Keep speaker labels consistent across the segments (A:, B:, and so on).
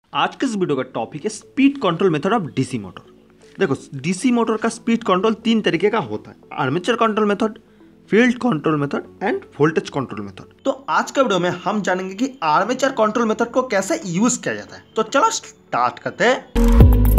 A: आज के इस वीडियो का टॉपिक है speed control method of DC motor. देखो, डीसी मोटर का स्पीड कंट्रोल तीन तरीके का होता है: armature control method, field control method and voltage control method. तो आज के वीडियो में हम जानेंगे कि आर्मेचर कंट्रोल मेथड को कैसे यूज किया जाता है। तो चलो स्टार्ट करते हैं।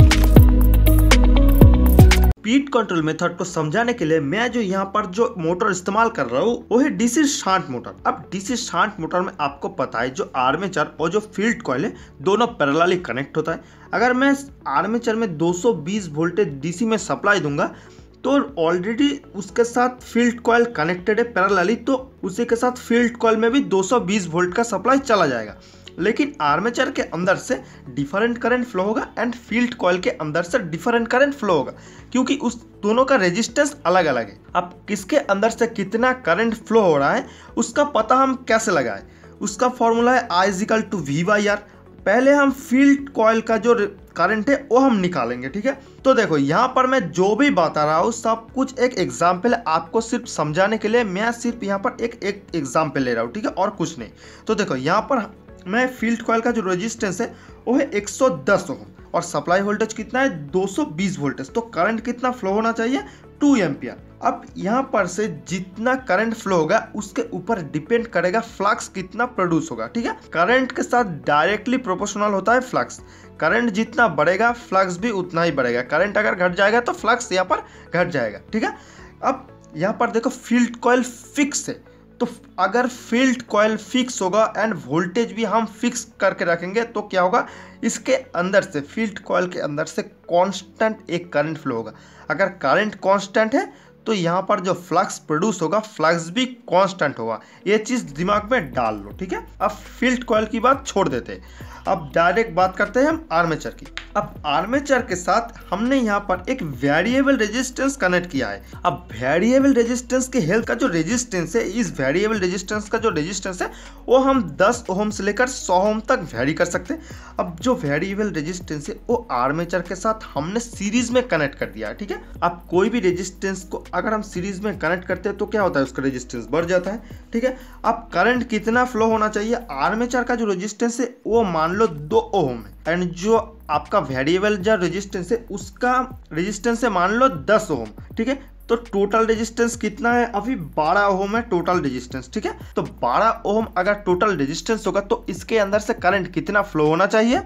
A: स्पीड कंट्रोल मेथड को समझाने के लिए मैं जो यहाँ पर जो मोटर इस्तेमाल कर रहा हूँ वो है डीसी शंट मोटर। अब डीसी शंट मोटर में आपको पता है जो आर्मेचर और जो फील्ड कॉइल है दोनों पैरेलली कनेक्ट होता है। अगर मैं आर्मेचर में 220 वोल्टेज डीसी में सप्लाई दूंगा तो ऑलरेडी उसके साथ फील्ड कॉइल कनेक्टेड है पैरेलली, तो उसी के साथ फील्ड कॉइल में भी 220 वोल्ट का सप्लाई चला जाएगा। लेकिन आर्मेचर के अंदर से डिफरेंट करंट फ्लो होगा एंड फील्ड कॉइल के अंदर से डिफरेंट करंट फ्लो होगा, क्योंकि उस दोनों का रेजिस्टेंस अलग अलग है। अब किसके अंदर से कितना करंट फ्लो हो रहा है उसका पता हम कैसे लगाएं? उसका फॉर्मूला है I=V/R। पहले हम फील्ड कॉइल का जो करंट है वो हम निकालेंगे, ठीक है। तो देखो, यहाँ पर मैं जो भी बता रहा हूँ सब कुछ एक एग्जाम्पल है, आपको सिर्फ समझाने के लिए मैं सिर्फ यहाँ पर एक एग्जाम्पल ले रहा हूँ, ठीक है, और कुछ नहीं। तो देखो, यहाँ पर मैं फील्ड कॉइल का जो रेजिस्टेंस है वो है 110 ओम और सप्लाई वोल्टेज कितना है 220 वोल्टेज। तो करंट कितना फ्लो होना चाहिए 2 एम्पियर। अब यहाँ पर से जितना करंट फ्लो होगा उसके ऊपर डिपेंड करेगा फ्लक्स कितना प्रोड्यूस होगा, ठीक है। करंट के साथ डायरेक्टली प्रोपोर्शनल होता है फ्लक्स। करंट जितना बढ़ेगा फ्लक्स भी उतना ही बढ़ेगा। करंट अगर घट जाएगा तो फ्लक्स यहाँ पर घट जाएगा, ठीक है। अब यहाँ पर देखो, फील्ड कॉइल फिक्स है, तो अगर फील्ड कॉइल फिक्स होगा एंड वोल्टेज भी हम फिक्स करके रखेंगे तो क्या होगा, इसके अंदर से फील्ड कॉइल के अंदर से कांस्टेंट एक करंट फ्लो होगा। अगर करंट कांस्टेंट है तो यहाँ पर जो फ्लक्स प्रोड्यूस होगा फ्लक्स भी कांस्टेंट होगा। ये चीज़ दिमाग में डाल लो, ठीक है। अब फील्ड कॉइल की बात छोड़ देते हैं, अब डायरेक्ट बात करते हैं हम आर्मेचर की। अब आर्मेचर के साथ हमने यहाँ पर एक वेरिएबल रेजिस्टेंस कनेक्ट किया है। अब वेरिएबल रेजिस्टेंस के हेल्थ का जो रेजिस्टेंस है, इस वेरिएबल रेजिस्टेंस का जो रेजिस्टेंस है वो हम 10 ओम से लेकर 100 ओम तक वेरी कर सकते हैं। अब जो वेरिएबल रेजिस्टेंस है वो आर्मेचर के साथ हमने सीरीज में कनेक्ट कर दिया है, ठीक है। अब कोई भी रेजिस्टेंस को अगर हम सीरीज में कनेक्ट करते हैं तो क्या होता है, उसका रेजिस्टेंस बढ़ जाता है, ठीक है। अब करंट कितना फ्लो होना चाहिए, आर्मेचर का जो रेजिस्टेंस है वो मान लो 2 ओम है एंड जो आपका वेरिएबल जो रेजिस्टेंस है उसका रेजिस्टेंस है मान लो 10 ओम, ठीक है। तो टोटल रेजिस्टेंस कितना है, अभी 12 ओम है टोटल रेजिस्टेंस, ठीक है। तो 12 ओम अगर टोटल रेजिस्टेंस होगा तो इसके अंदर से करंट कितना फ्लो होना चाहिए,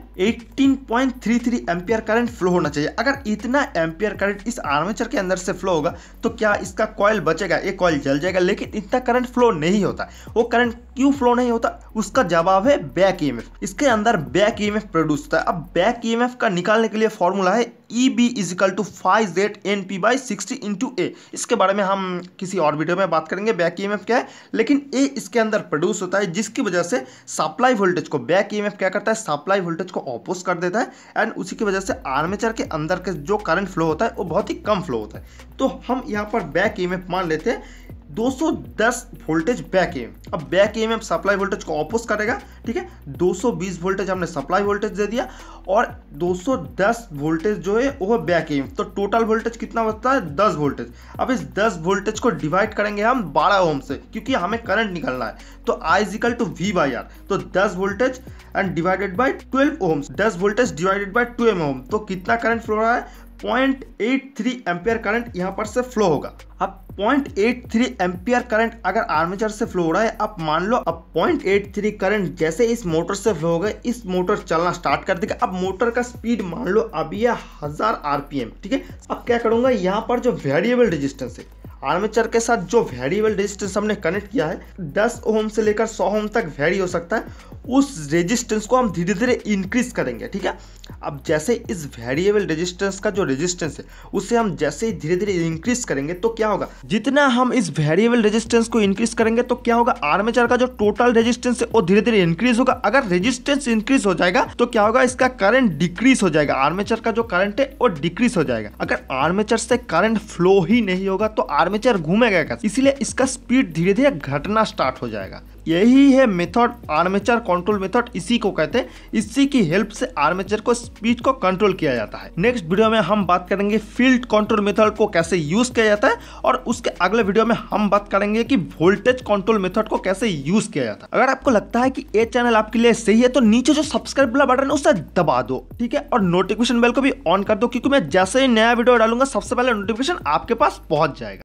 A: 18.33 एम्पियर करंट फ्लो होना चाहिए। अगर इतना एम्पियर करंट इस आर्मेचर के अंदर से फ्लो होगा तो क्या इसका कॉइल बचेगा, ये कॉइल जल जाएगा। लेकिन इतना करंट फ्लो नहीं होता। वो करंट क्यों फ्लो नहीं होता, उसका जवाब है बैक ईएमएफ। इसके अंदर बैक ईएमएफ प्रोड्यूस होता है। अब बैक ईएमएफ का निकालने के लिए फॉर्मूला है EB=5ZNP/60 × A। इसके बारे में हम किसी और वीडियो में बात करेंगे बैक ईएमएफ क्या है, लेकिन A इसके अंदर प्रोड्यूस होता है जिसकी वजह से सप्लाई वोल्टेज को बैक ईएमएफ क्या करता है, सप्लाई वोल्टेज को ऑपोज कर देता है एंड उसी की वजह से आर्मेचर के अंदर के जो करंट फ्लो होता है वो बहुत ही कम फ्लो होता है। तो हम यहाँ पर बैक ईएमएफ मान लेते हैं 210 वोल्टेज बैक ईएमएफ। अब बैक ईएमएफ सप्लाई वोल्टेज को ऑपोज करेगा, ठीक है। 220 वोल्टेज हमने सप्लाई वोल्टेज दे दिया और 210 वोल्टेज जो है वो बैक ईएमएफ। तो टोटल वोल्टेज कितना बचता है 10 वोल्टेज। अब इस 10 वोल्टेज को डिवाइड करेंगे हम 12 ओम से, क्योंकि हमें करंट निकालना है। तो I=V/R। तो 10 voltage and divided by 12 ohm, 10 voltage divided by 12 ohm, तो कितना करंट फ्लो रहा है 0.83 एम्पियर करंट यहाँ पर से फ्लो होगा। अब 0.83 एम्पियर करंट अगर आर्मेचर से फ्लो हो रहा है, अब मान लो अब 0.83 करंट जैसे इस मोटर से फ्लो हो गए, इस मोटर चलना स्टार्ट कर देगा। अब मोटर का स्पीड मान लो अभी है 1000 RPM, ठीक है। अब क्या करूंगा, यहाँ पर जो वेरिएबल रेजिस्टेंस है आर्मेचर के साथ जो वेरिएबल रेजिस्टेंस हमने कनेक्ट किया है 10 ओम से लेकर 100 ओम तक वेरी हो सकता है, उस रेजिस्टेंस को हम धीरे धीरे इंक्रीज करेंगे, ठीक है। अब जैसे इस वेरिएबल रेजिस्टेंस का जो रेजिस्टेंस है उसे हम जैसे ही धीरे धीरे इंक्रीज करेंगे तो क्या होगा, जितना हम इस वेरिएबल रेजिस्टेंस को इंक्रीज करेंगे तो क्या होगा, आर्मेचर का जो टोटल रेजिस्टेंस है वो धीरे धीरे इंक्रीज होगा। अगर रेजिस्टेंस इंक्रीज हो जाएगा तो क्या होगा, इसका करंट डिक्रीज हो जाएगा, आर्मेचर का जो करंट है वो डिक्रीज हो जाएगा। अगर आर्मेचर से करंट फ्लो ही नहीं होगा तो आर्मेचर घूमेगा कैसे, इसलिए इसका स्पीड धीरे धीरे घटना स्टार्ट हो जाएगा। यही है मेथड, आर्मेचर कंट्रोल मेथड इसी को कहते हैं। इसी की हेल्प से आर्मेचर को स्पीड को कंट्रोल किया जाता है। नेक्स्ट वीडियो में हम बात करेंगे फील्ड कंट्रोल मेथड को कैसे यूज किया जाता है, और उसके अगले वीडियो में हम बात करेंगे कि वोल्टेज कंट्रोल मेथड को कैसे यूज किया जाता है। अगर आपको लगता है कि ये चैनल आपके लिए सही है तो नीचे जो सब्सक्राइब वाला बटन है उसे दबा दो, ठीक है, और नोटिफिकेशन बेल को भी ऑन कर दो, क्योंकि मैं जैसे ही नया वीडियो डालूंगा सबसे पहले नोटिफिकेशन आपके पास पहुंच जाएगा।